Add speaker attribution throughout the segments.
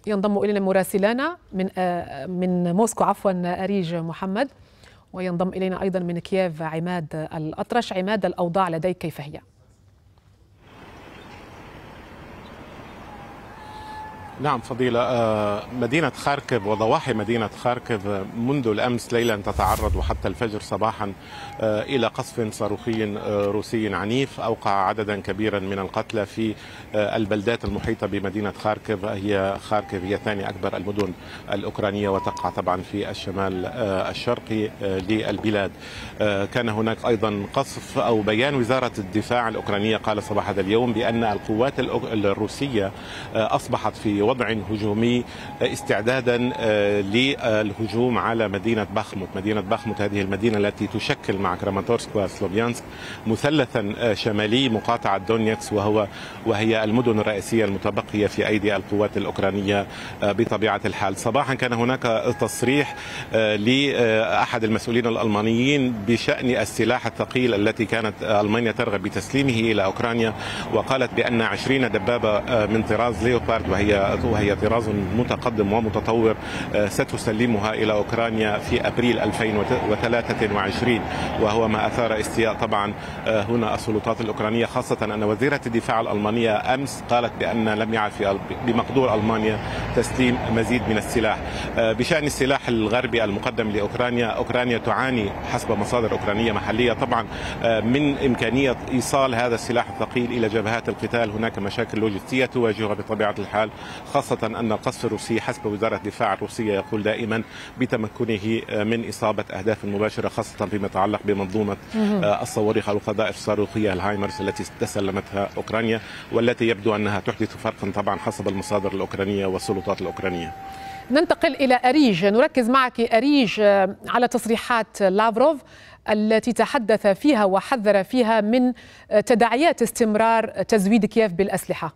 Speaker 1: ينضم إلينا مراسلانا من موسكو أريج محمد، وينضم إلينا أيضا من كييف عماد الأطرش. عماد، الأوضاع لديك كيف هي؟
Speaker 2: نعم فضيلة، مدينة خاركيف وضواحي مدينة خاركيف منذ الأمس ليلا تتعرض وحتى الفجر صباحا إلى قصف صاروخي روسي عنيف أوقع عددا كبيرا من القتلى في البلدات المحيطة بمدينة خاركيف. خاركيف هي ثاني أكبر المدن الأوكرانية وتقع طبعا في الشمال الشرقي للبلاد. كان هناك أيضا قصف أو بيان وزارة الدفاع الأوكرانية قال صباح هذا اليوم بأن القوات الروسية أصبحت في وضع هجومي استعدادا للهجوم على مدينة باخموت. مدينة باخموت هذه المدينة التي تشكل مع كراماتورسك وسلوفيانسك مثلثا شمالي مقاطعة دونيتس، وهي المدن الرئيسية المتبقية في أيدي القوات الأوكرانية بطبيعة الحال. صباحا كان هناك تصريح لأحد المسؤولين الألمانيين بشأن السلاح الثقيل التي كانت ألمانيا ترغب بتسليمه إلى أوكرانيا، وقالت بأن 20 دبابة من طراز ليوبارد وهي طراز متقدم ومتطور ستسلمها إلى أوكرانيا في أبريل 2023، وهو ما أثار استياء طبعا هنا السلطات الأوكرانية، خاصة أن وزيرة الدفاع الألمانية أمس قالت بأن لم يعد بمقدور ألمانيا تسليم مزيد من السلاح. بشأن السلاح الغربي المقدم لأوكرانيا، أوكرانيا تعاني حسب مصادر أوكرانية محلية طبعا من إمكانية إيصال هذا السلاح الثقيل إلى جبهات القتال. هناك مشاكل لوجستية تواجهها بطبيعة الحال، خاصة أن القصف الروسي حسب وزارة الدفاع الروسية يقول دائما بتمكنه من إصابة أهداف مباشرة، خاصة فيما يتعلق بمنظومة الصواريخ أو القذائف الصاروخية الهايمرس التي تسلمتها أوكرانيا، والتي يبدو أنها تحدث فرقا طبعا حسب المصادر الأوكرانية والسلطات الأوكرانية.
Speaker 1: ننتقل إلى أريج، نركز معك أريج على تصريحات لافروف التي تحدث فيها وحذر فيها من تداعيات استمرار تزويد كييف بالأسلحة.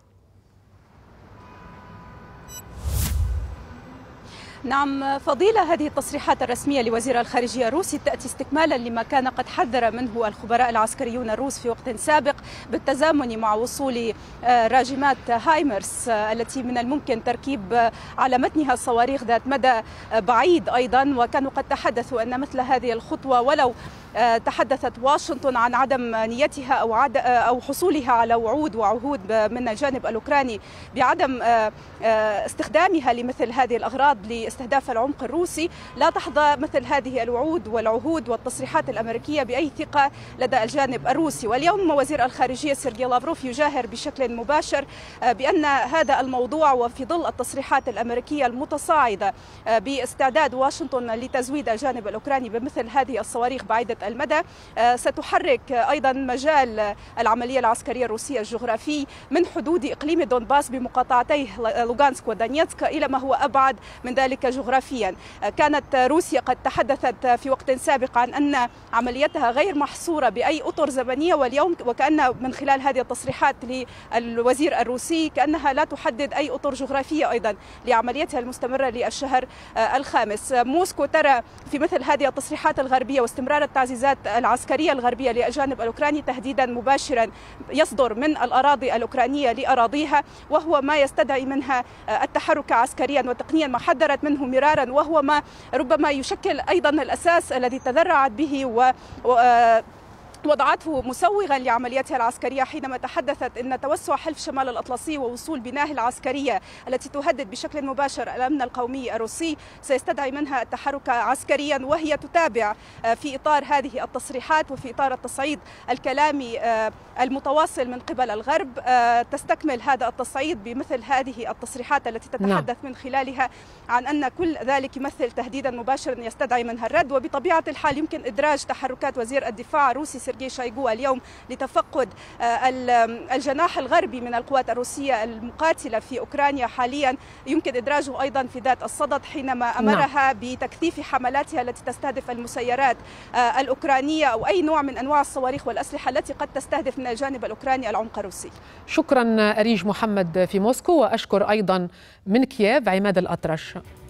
Speaker 3: نعم فضيلة، هذه التصريحات الرسمية لوزير الخارجية الروسي تأتي استكمالا لما كان قد حذر منه الخبراء العسكريون الروس في وقت سابق بالتزامن مع وصول راجمات هايمرس التي من الممكن تركيب على متنها صواريخ ذات مدى بعيد أيضا، وكانوا قد تحدثوا أن مثل هذه الخطوة ولو تحدثت واشنطن عن عدم نيتها أو حصولها على وعود وعهود من الجانب الأوكراني بعدم استخدامها لمثل هذه الأغراض لاستهداف العمق الروسي، لا تحظى مثل هذه الوعود والعهود والتصريحات الأمريكية بأي ثقة لدى الجانب الروسي. واليوم وزير الخارجية سيرجي لافروف يجاهر بشكل مباشر بأن هذا الموضوع وفي ظل التصريحات الأمريكية المتصاعدة باستعداد واشنطن لتزويد الجانب الأوكراني بمثل هذه الصواريخ بعيدة المدى ستحرك أيضا مجال العملية العسكرية الروسية الجغرافي من حدود إقليم دونباس بمقاطعتي لوغانسك ودانيتسك إلى ما هو أبعد من ذلك جغرافيا. كانت روسيا قد تحدثت في وقت سابق عن أن عمليتها غير محصورة بأي أطر زمنية، واليوم وكأن من خلال هذه التصريحات للوزير الروسي كأنها لا تحدد أي أطر جغرافية أيضا لعمليتها المستمرة للشهر الخامس. موسكو ترى في مثل هذه التصريحات الغربية واستمرار التعزيزات العسكرية الغربية للجانب الأوكراني تهديدا مباشرا يصدر من الأراضي الأوكرانية لأراضيها، وهو ما يستدعي منها التحرك عسكريا وتقنيا ما حذرت منه مرارا، وهو ما ربما يشكل أيضا الأساس الذي تذرعت به وضعته مسوغا لعملياتها العسكرية حينما تحدثت أن توسع حلف شمال الأطلسي ووصول بناه العسكرية التي تهدد بشكل مباشر الأمن القومي الروسي سيستدعي منها التحرك عسكريا، وهي تتابع في إطار هذه التصريحات وفي إطار التصعيد الكلامي المتواصل من قبل الغرب تستكمل هذا التصعيد بمثل هذه التصريحات التي تتحدث من خلالها عن أن كل ذلك يمثل تهديدا مباشرا يستدعي منها الرد. وبطبيعة الحال يمكن إدراج تحركات وزير الدفاع الروسي سيرجي شويغو اليوم لتفقد الجناح الغربي من القوات الروسية المقاتلة في أوكرانيا حاليا، يمكن إدراجه أيضا في ذات الصدد حينما أمرها بتكثيف حملاتها التي تستهدف المسيرات الأوكرانية أو أي نوع من أنواع الصواريخ والأسلحة التي قد تستهدف من الجانب الأوكراني العمق الروسي.
Speaker 1: شكرا أريج محمد في موسكو، وأشكر أيضا من كييف عماد الأطرش.